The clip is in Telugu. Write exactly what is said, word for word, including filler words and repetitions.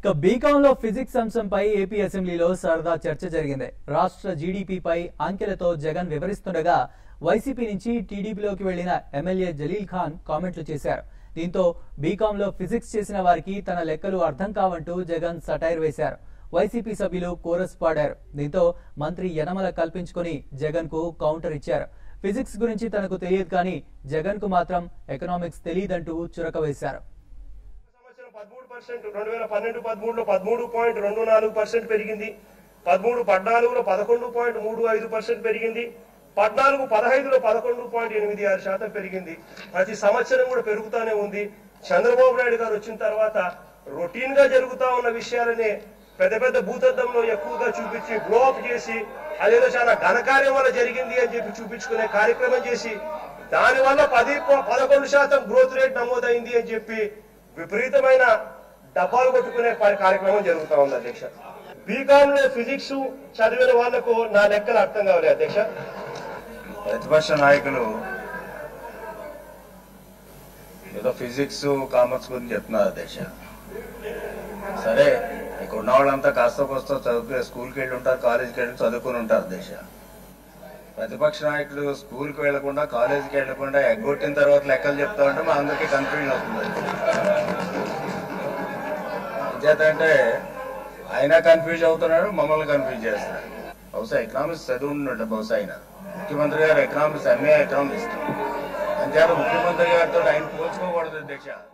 ఇక బీకాంలో ఫిజిక్స్ అంశంపై ఏపీ అసెంబ్లీలో సరదా చర్చ జరిగింది. రాష్ట్ర జీడీపీపై అంకెలతో జగన్ వివరిస్తుండగా వైసీపీ నుంచి టీడీపీలోకి వెళ్లిన ఎమ్మెల్యే జలీల్ ఖాన్ కామెంట్లు చేశారు. దీంతో బీకాంలో ఫిజిక్స్ చేసిన వారికి తన లెక్కలు అర్థం కావంటూ జగన్ సటైర్ వేశారు. వైసీపీ సభ్యులు కోరస్ పాడారు. దీంతో మంత్రి యనమల కల్పించుకుని జగన్ కు కౌంటర్ ఇచ్చారు. ఫిజిక్స్ గురించి తనకు తెలియదు కానీ జగన్ కు మాత్రం ఎకనామిక్స్ తెలియదంటూ చురక వేశారు. పదమూడు పర్సెంట్ రెండు వేల పన్నెండు పదమూడులో పదమూడు పాయింట్ రెండు నాలుగు పర్సెంట్ పెరిగింది. పదమూడు పద్నాలుగులో పదకొండు పాయింట్ మూడు ఐదు పర్సెంట్ పెరిగింది. పద్నాలుగు పదహైదులో పదకొండు పాయింట్ ఎనిమిది ఆరు శాతం పెరిగింది. ప్రతి సంవత్సరం కూడా పెరుగుతూనే ఉంది. చంద్రబాబు నాయుడు గారు వచ్చిన తర్వాత రొటీన్ గా జరుగుతా ఉన్న విషయాలనే పెద్ద పెద్ద భూతద్దంలో ఎక్కువగా చూపించి బ్లోఅప్ చేసి అదేదో చాలా ఘనకార్యం వల్ల జరిగింది అని చెప్పి చూపించుకునే కార్యక్రమం చేసి దానివల్ల పది పదకొండు శాతం గ్రోత్ రేట్ నమోదైంది అని చెప్పి విపరీతమైన డబ్బాలు కొట్టుకునే కార్యక్రమం జరుగుతా ఉంది అధ్యక్ష. బీకామ్ లో ఫిజిక్స్ చదివిన వాళ్లకు నా లెక్కలు అర్థం కావాలి అధ్యక్ష. ప్రతిపక్ష నాయకులు ఏదో ఫిజిక్స్ కామర్స్ గురించి చెప్తున్నారు అధ్యక్ష. సరే, ఇక్కడ ఉన్న వాళ్ళంతా కాస్త కోస్త చదువుకునే స్కూల్కి వెళ్ళి ఉంటారు, కాలేజీకి వెళ్ళి చదువుకుని ఉంటారు అధ్యక్ష. ప్రతిపక్ష నాయకులు స్కూల్కి వెళ్లకుండా కాలేజీకి వెళ్లకుండా ఎగ్గొట్టిన తర్వాత లెక్కలు చెప్తా ఉంటే మా అందరికీ కన్ఫ్యూజన్ అవుతుంది. చేతంటే ఆయన కన్ఫ్యూజ్ అవుతున్నాడు, మమ్మల్ని కన్ఫ్యూజ్ చేస్తున్నాడు. బహుశా ఎకనామిక్స్ చదువు ఉన్నట్టు బహుశా ఆయన ముఖ్యమంత్రి గారు ఎకనామిక్స్ ఎంఏ ఎకనామిక్స్ అంతేకాదు ముఖ్యమంత్రి గారితో ఆయన పోల్చుకోకూడదు అధ్యక్ష.